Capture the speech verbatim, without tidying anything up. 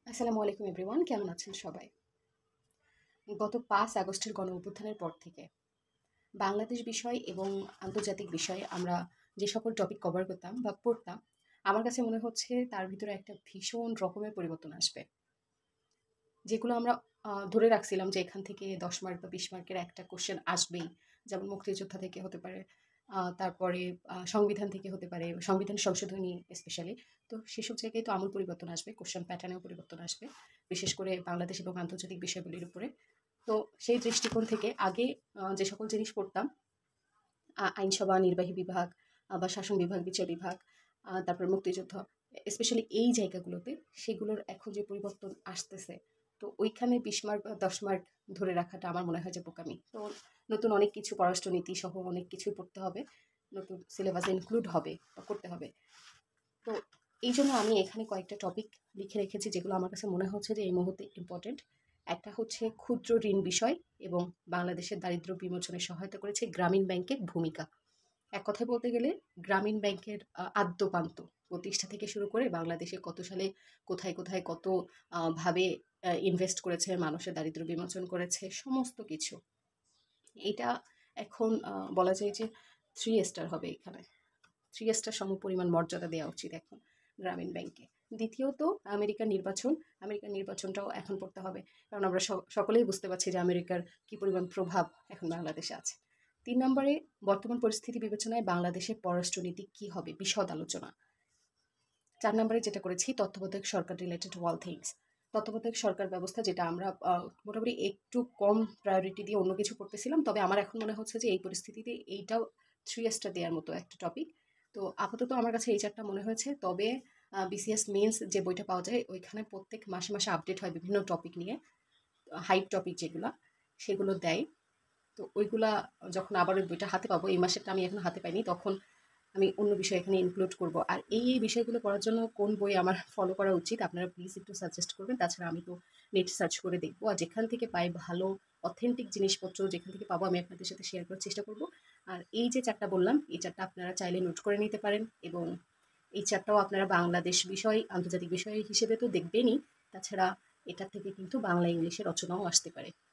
আসসালামু আলাইকুম এভরিওয়ান, কেমন আছেন সবাই? গত পাঁচ আগস্টের গণঅভ্যুত্থানের পর থেকে বাংলাদেশ বিষয় এবং আন্তর্জাতিক বিষয়ে আমরা যে সকল টপিক কভার করতাম বা পড়তাম, আমার কাছে মনে হচ্ছে তার ভিতরে একটা ভীষণ রকমের পরিবর্তন আসবে। যেগুলো আমরা আ ধরে রাখছিলাম যে এখান থেকে দশ মার্ক বা বিশ মার্কের একটা কোয়েশ্চেন আসবেই। যেমন মুক্তিযোদ্ধা থেকে হতে পারে, আ তারপরে আ সংবিধান থেকে হতে পারে, সংবিধান সংশোধনী স্পেশালি। তো সেসব জায়গায় তো আমূল পরিবর্তন আসবে, কোয়েশ্চেন প্যাটার্নেও পরিবর্তন আসবে। বিশেষ করে বাংলাদেশ এবং আন্তর্জাতিক বিষয়গুলির উপরে। তো সেই দৃষ্টিকোণ থেকে আগে আ যে সকল জিনিস পড়তাম, আ আইনসভা, নির্বাহী বিভাগ আ বা শাসন বিভাগ, বিচার বিভাগ, আ তারপরে মুক্তিযুদ্ধ, স্পেশালি এই জায়গাগুলোতে সেগুলোর এখন যে পরিবর্তন আসতেছে, তো ওইখানে বিশ মার্ক বা দশ মার্ক ধরে রাখাটা আমার মনে হয় যে বোকামি। তো নতুন অনেক কিছু পররাষ্ট্রনীতি সহ অনেক কিছুই পড়তে হবে। নতুন সিলেবাসে ইনক্লুড হবে বা করতে হবে। তো এইজন্য আমি এখানে কয়েকটা টপিক লিখে রেখেছি যেগুলো আমার কাছে মনে হচ্ছে যে এই মুহূর্তে ইম্পর্টেন্ট। একটা হচ্ছে ক্ষুদ্র ঋণ বিষয় এবং বাংলাদেশের দারিদ্র্য বিমোচনে সহায়তা করেছে গ্রামীণ ব্যাংকের ভূমিকা। এক কথায় বলতে গেলে গ্রামীণ ব্যাংকের আ আদ্যোপান্ত প্রতিষ্ঠা থেকে শুরু করে বাংলাদেশে কত সালে কোথায়, কোথায় কত আ ভাবে আ ইনভেস্ট করেছে, মানুষের দারিদ্র্য বিমোচন করেছে, সমস্ত কিছু। এইটা এখন আ বলা যায় যে থ্রি স্টার হবে এখানে। থ্রি স্টার সমপরিমাণ মর্যাদা দেওয়া উচিত এখন গ্রামীণ ব্যাংকে। দ্বিতীয়ত আমেরিকার নির্বাচন। আমেরিকার নির্বাচনটাও এখন পড়তে হবে। কারণ আমরা স সকলেই বুঝতে পারছি যে আমেরিকার কি পরিমাণ প্রভাব এখন বাংলাদেশে আছে। তিন নম্বরে বর্তমান পরিস্থিতি বিবেচনায় বাংলাদেশের পররাষ্ট্রনীতি কি হবে? বিশদ আলোচনা। চার নম্বরে যেটা করেছি তত্ত্বাবধায়ক সরকার রিলেটেড অল থিংস। তত্ত্বাবধায়ক সরকার ব্যবস্থা যেটা আমরা আ মোটামুটি একটু কম প্রায়োরিটি দিয়ে অন্য কিছু পড়তেছিলাম। তবে আমার এখন মনে হচ্ছে যে এই পরিস্থিতিতে এইটাও থ্রি স্টার দেওয়ার মতো একটা টপিক। তো আপাতত আমার কাছে এই চার টা মনে হয়েছে। তবে আ বিসিএস মেইনস যে বইটা পাওয়া যায় ওইখানে প্রত্যেক মাসে, মাসে আপডেট হয় বিভিন্ন টপিক নিয়ে। হাইপ টপিক যেগুলা, সেগুলো দেয়। তো ওইগুলা যখন আবার ওই বইটা হাতে পাবো, এই মাসেরটা আমি এখনো হাতে পাইনি, তখন আমি অন্য বিষয় এখানে ইনক্লুড করব। আর এই, এই বিষয়গুলো পড়ার জন্য কোন বই আমার ফলো করা উচিত আপনারা প্লিজ একটু সাজেস্ট করবেন। তাছাড়া আমি তো নেট সার্চ করে দেখব। আর যেখান থেকে পাই ভালো অথেন্টিক জিনিসপত্র যেখান থেকে পাবো আমি আপনাদের সাথে শেয়ার করার চেষ্টা করব। আর এই যে চার টা বললাম, এই চার টা আপনারা চাইলে নোট করে নিতে পারেন এবং এই চার টাও আপনারা বাংলাদেশ বিষয়, আন্তর্জাতিক বিষয় হিসেবে তো দেখবেনই। তাছাড়া এটা থেকে কিন্তু বাংলা ইংলিশে রচনাও আসতে পারে।